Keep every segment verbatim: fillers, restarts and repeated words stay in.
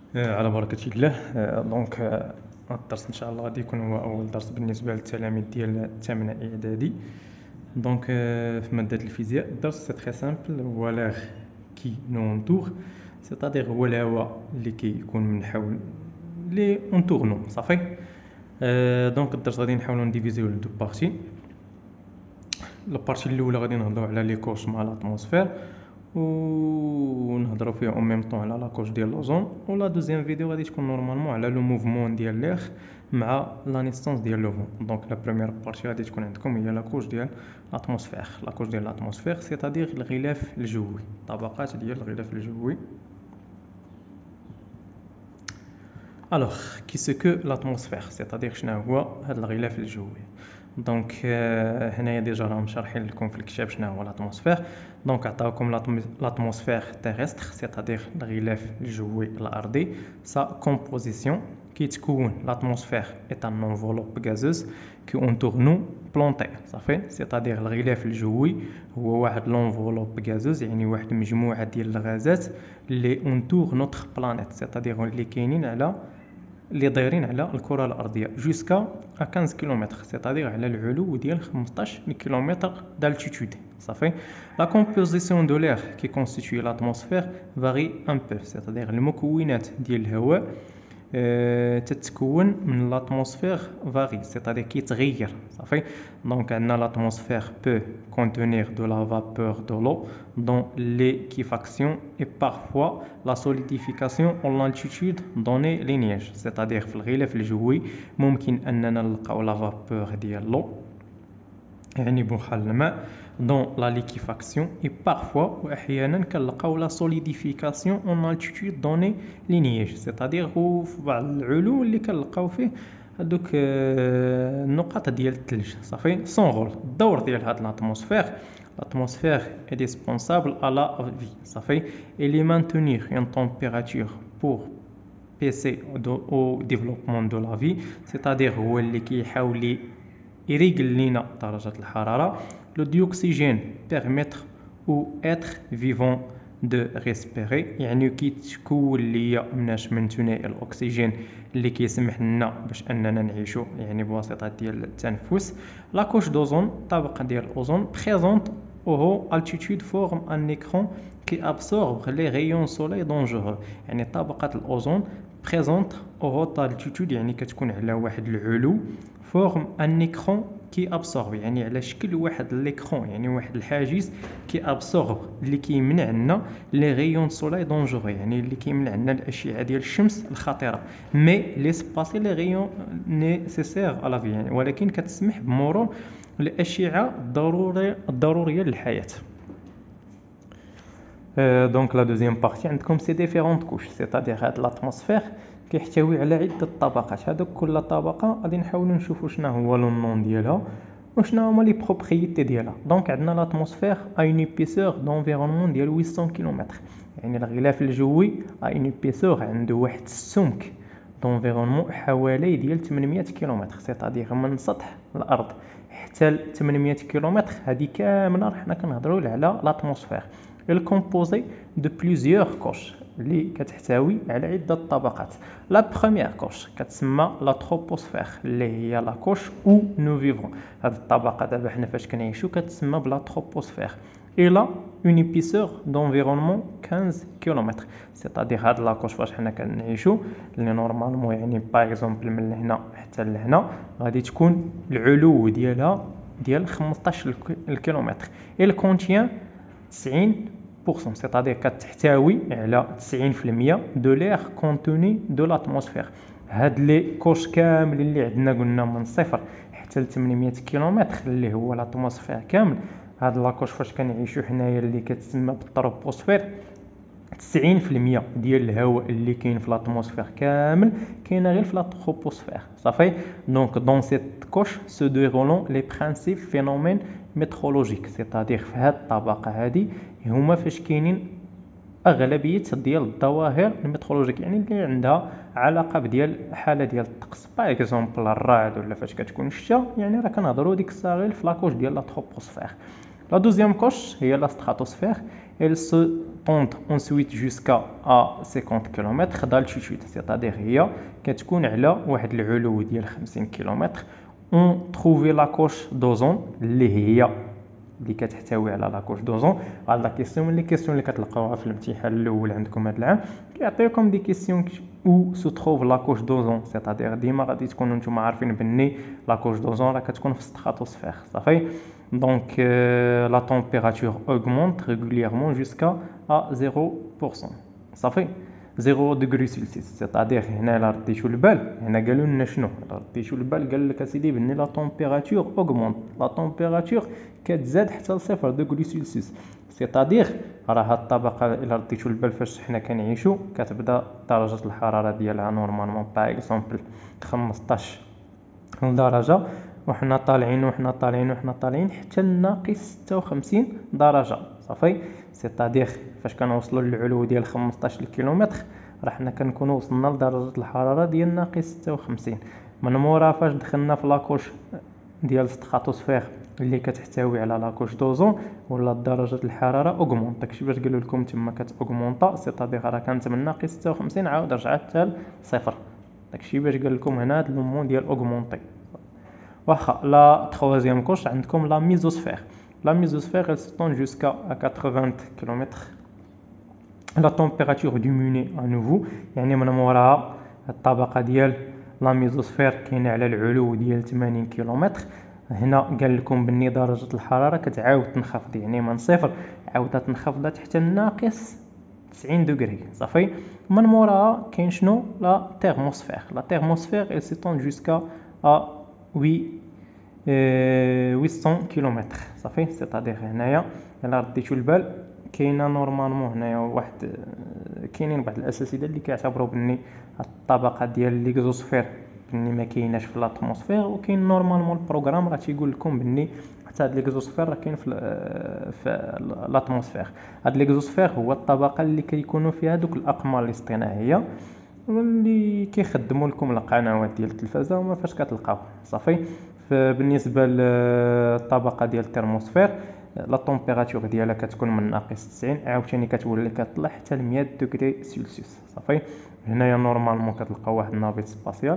آه، على بركة الله. آه، دونك آه، الدرس ان شاء الله غادي يكون هو اول درس بالنسبه للتلاميذ ديال الثامنه اعدادي. دونك آه، في ماده الفيزياء الدرس سي تري سامبل، هو لاغ كي نونتور، سيتادير هو الهواء اللي كيكون من حول لي اونتورنو صافي. آه، دونك الدرس غادي نحاولوا نديفيزيو لدو بارتي. البارتي الاولى غادي نهضروا على لي كوش مع لاتموسفير، ونهضروا فيها او ميم طون على لاكوش ديال لوزون، ولا دوزيام فيديو غادي تكون نورمالمون على لو موفمون ديال لير مع لا نيستانس ديال لو فون. دونك لا بروميير بارتي غادي تكون عندكم هي لاكوش ديال لاتموسفير. لاكوش ديال لاتموسفير سيتادير الغلاف الجوي، طبقات ديال الغلاف الجوي. الوغ كي سو كو لاتموسفير سيتادير شنو هو هذا الغلاف الجوي. دونك هنايا ديجا راهم شارحين لكم في الكتاب شنو هو لاتموسفير. دونك عطاوكم لاتموسفير تيرستر سيتادير الغلاف الجوي الارضي، سا كومبوزيسيون كيتكون لاتموسفير ايت ان انفولوب غازوز كي اونتور نو بلونتير صافي. سيتادير الغلاف الجوي هو واحد لونفولوب غازوز، يعني واحد مجموعه ديال الغازات اللي اونتور نوتر بلانيت، سيتادير اللي كاينين على اللي دايرين على الكره الارضيه جوسكا خمسطاش كيلومتر، سيتادير على العلو ديال خمسطاش كيلومتر d'altitude صافي. لا كومبوزيسيون دو لير كي كونستيتوي لاتموسفير فاري ان بو، سيتادير المكونات ديال الهواء أه تتكون من لاتموسفير فاري، سيتادير كيتغير صافي. دونك عندنا لاتموسفير بو كونتونير دو لا فابور دو لو دون ليكيفاكسيون اي بارفوا لا سوليديفيكاسيون اون لالتيتود دوني لي نياج، سيتادير في الغلاف الجوي ممكن اننا نلقاو لا فابور ديال لو يعني بخار الماء دون لا ليكيفاكسيون اي بارفوا واحيانا كنلقاو لا سوليديفيكاسيون اون التيتود دوني لي نياج، سيتادير في بعض العلو اللي كنلقاو فيه هذوك النقط ديال الثلج صافي. سون رول الدور ديال هاد لاتموسفير، l'atmosphère est dispensable à la vie صافي. elle est maintenir une température pour baisser au développement de la vie، c'est-à-dire هو اللي كيحاول يريقل لينا درجة الحرارة. le dioxygène permettre ou être vivant de respirer، يعني كيتكون ليا مناش من ثنائي الاكسجين اللي كيسمح لنا باش اننا نعيشوا يعني بواسطه ديال التنفس. لا كوش دوزون الطبقه ديال الاوزون بريزونت او altitude forme un écran qui absorbe les rayons soleil dangereux، يعني طبقه الاوزون بريزونت او altitude يعني كتكون على واحد العلو فورم ان écran كي ابسورب يعني على شكل واحد ليكرون، يعني واحد الحاجز كي ابسورب اللي كيمنع لنا لي غيون سولاي دونجورو، يعني اللي كيمنع لنا الاشعه ديال الشمس الخطيره. مي لي سباسي لي غيون نيسيسير على في، يعني ولكن كتسمح بمرور الاشعه الضروريه الضروريه للحياه. دونك لا دوزيام بارتي عندكم سي ديفيرونت كوش، سيتادير هاد لاتموسفير كيحتوي على عده طبقات. هذوك كل طبقه غادي نحاولوا نشوفوا شنو هو لو نون ديالها وشنو هما لي بروبريتي ديالها. دونك عندنا لاتموسفير ا اون ايبيسور دونفيرونمون ديال ثمانمية كيلومتر، يعني الغلاف الجوي ا اون ايبيسور عنده واحد السمك دونفيرونمون حوالي ديال ثمانمية كيلومتر، سيتادير من سطح الارض حتى ل ثمانمية كيلومتر. هذه كامله حنا كنهضروا على لاتموسفير. الكومبوزي دو بليزيور كوش اللي كتحتوي على عده طبقات. لا بروميير كوش كتسمى لا تروبوسفير اللي هي لا كوش او نو فيفون. هذه الطبقه دابا حنا فاش كنعيشوا كتسمى بلا تروبوسفير. الا اون ايبيسور دونفيرونمون خمسطاش كيلومتر، سيتادير هاد لا كوش فاش حنا كنعيشوا اللي نورمالمون يعني باغ اكزومبل من هنا حتى لهنا غادي تكون العلو ديالها ديال خمسطاش كيلومتر. il contient تسعين بالمية، c'est-à-dire كتحتوي على تسعين بالمية دو لير كونتوني دو لاتموسفير. هاد لي كوش كامل اللي عندنا قلنا من صفر حتى ل ثمانمية كيلومتر اللي هو لاتموسفير كامل، هاد لاكوش فاش كنعيشوا حنايا اللي كتسمى بالتروبوسفير تسعين بالمية ديال الهواء اللي كاين في لاتموسفير كامل كاينه غير في لاتروبوسفير صافي. دونك دون سيت كوش سو ديرولون لي برينسيپ فينومين ميترولوجيك، سيتادير في هاد الطبقه هادي هما فاش كاينين اغلبيه ديال الظواهر الميترولوجيك، يعني اللي عندها علاقه بديال الحاله ديال الطقس باغ اكزومبل الرعد ولا فاش كتكون الشتاء، يعني راه كنهضروا ديك الساعه في لاكوش ديال لاتروبوسفير. لا دوزيام كوش هي لا ستراتوسفير. elle se كتبوند ensuite jusqu'à à cinquante كيلومتر d'altitude c'est-à-dire هي كتكون على واحد العلو ديال خمسين كيلومتر. on trouver la couche d'ozone اللي هي اللي كتحتوي على لا كوش دوزون. هاد لا كيسيون من لي كيسيون اللي كتلقاوها في الامتحان الاول عندكم هاد العام، كيعطيوكم دي كيسيون او سو تروف لا كوش دوزون، سيتادير ديما غادي تكونوا نتوما عارفين بني لا كوش دوزون راه كتكون في الستراتوسفير صافي. دونك لا تمبيراتور اوغمونت ريغوليرمون جوسكا ا صفر بالمية صافي صفر دغري سلسيوس. سيتادير هنا الا رديتو البال هنا قالوا لنا شنو، رديتو البال قال لك اسيدي بني لا تمبيراتور اوغمونت، لا تمبيراتور كتزاد حتى ل صفر دغري سلسيوس. سيتادير راه هاد الطبقه الا رديتو البال فاش حنا كنعيشو كتبدا درجه الحراره ديالها نورمالمون باغ اكزومبل خمسطاش درجه، وحنا طالعين وحنا طالعين وحنا طالعين حتى لناقص ستة وخمسين درجه صافي. سيتادير فاش كنوصلوا للعلو ديال خمسطاش كيلومتر راه حنا كنكونوا وصلنا لدرجه الحراره ديال ناقص ستة وخمسين. من مورا فاش دخلنا في لاكوش ديال الستراتوسفير اللي كتحتوي على لاكوش دوزون ولا درجه الحراره اوغمونط. داكشي باش قالوا لكم تما كتاوغمونطا، سيتادير راه كانت من ناقص ستة وخمسين عاود رجعت حتى لصفر. داكشي باش قال لكم هنا هاد لومون ديال اوغمونطي. واخا لا troisième couche عندكم لا ميزوسفير. La mésosphère elle s'étend jusqu'à quatre-vingts kilomètres. La température diminue à nouveau، يعني من موراها الطبقة ديال لا ميزوسفير كاينة على العلو ديال ثمانين كيلومتر. هنا قال لكم بني درجة الحرارة كتعاود تنخفض، يعني من صفر عاودة تنخفضت حتى ناقص تسعين دوغري صافي. من موراها كاين شنو لا تيرموسفير. لا تيرموسفير elle s'étend jusqu'à à huit huit كيلومتر صافي. سيتادير هنايا الا رديتو البال كاينه نورمالمون هنايا واحد كاينين بعض الاساتذه اللي كيعتبروا بني الطبقه ديال ليكزوسفير بني ما كايناش في لاتموسفير، وكاين نورمالمون البروغرام راه تيقول لكم بني حتى هاد ليكزوسفير راه كاين في في لاتموسفير. هاد ليكزوسفير هو الطبقه اللي كيكونوا فيها دوك الاقمار الاصطناعيه واللي كيخدموا لكم القنوات ديال التلفازه وما فاش كتلقاو صافي. بالنسبه للطبقه ديال الترموسفير لا طومبيراتور ديالها كتكون من ناقص تسعين عاوتاني كتولي كطلع حتى ل مية دوغري سلسيوس صافي. هنايا نورمالمون كتلقاو واحد النافيت سباسيال.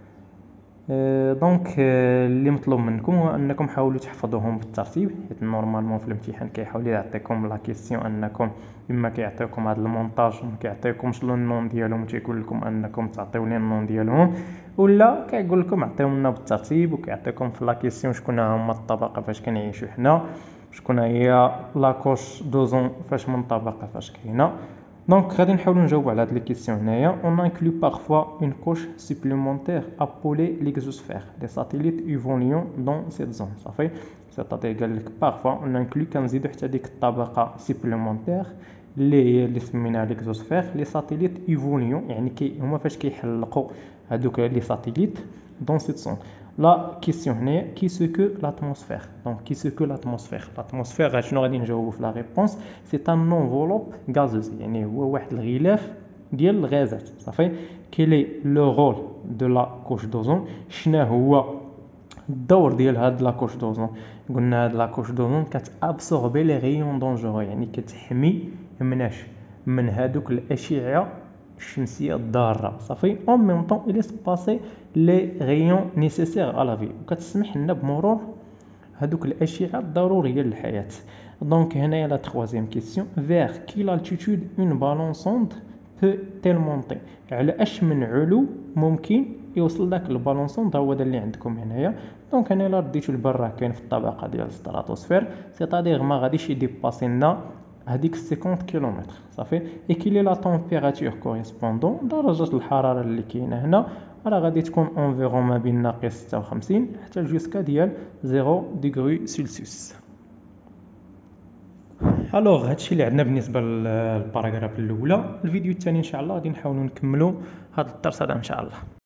دونك اللي مطلوب منكم هو انكم حاولوا تحفظوهم بالترتيب، حيت نورمالمون في الامتحان كيحاول يعطيكم لا كيسيون انكم اما كيعطيكم هذا المونتاج ما كيعطيكمش النون ديالهم تيقول لكم انكم تعطيو لي النون ديالهم، ولا كيقول لكم عطيونا بالترتيب وكيعطيكم في لا كيسيون شكون هما الطبقه فاش كنعيشوا حنا، شكون هي لاكوش دوزون فاش من طبقه فاش كاينه. Donc, غادي نحاولوا نجاوبوا على هاد لي كيسيون هنايا. On inclut parfois une couche supplémentaire appelée l'exosphère. Les satellites évoluent dans cette zone. صافي. C'est-à-dire قال لك parfois on inclut كنزيدوا حتى ديك الطبقه supplémentaire اللي هي اللي سميناها l'exosphère. Les satellites évoluent يعني كي هما فاش كيحلقوا هذوك لي ساتيليت dans cette zone. La question هنا qui ce que l'atmosphère. Donc qui ce que l'atmosphère. L'atmosphère شنو غادي نجاوبوا في لا ريبونس c'est un enveloppe gazeuse، يعني هو واحد الغلاف ديال الغازات صافي. quel est le rôle de la couche d'ozone. شنو هو الدور ديال هاد لا كوش دوزون. قلنا هاد لا كوش دوزون كتابسوربي لي ريون دونجورو، يعني كتحمي مناش من هادوك الاشعه الشمسيه الضاره صافي. اون ميم طون il laisse passer les rayons nécessaires à la vie، وكتسمح لنا بمرور هادوك الاشعه الضروريه للحياه. دونك هنايا لا troisième question vers quelle altitude une ballon sonde peut-elle monter. على اش من علو ممكن يوصل داك البالون سوند، هو دا اللي عندكم هنايا. دونك انا الا رديتو البال راه كاين في الطبقه ديال الستراتوسفير، سيتادير ما غاديش يديباسي لنا هذيك خمسين كيلومتر صافي. اي كيلي لا طومبيراتور كوريسبوندون درجه الحراره اللي كاينه هنا راه غادي تكون انفيرون ما بين ناقص ستة وخمسين حتى جوسكا ديال صفر دغري سلسيوس. الوغ هادشي اللي عندنا بالنسبه للباراغراف الاولى. الفيديو الثاني ان شاء الله غادي نحاولوا نكملوا هذا الدرس هذا ان شاء الله.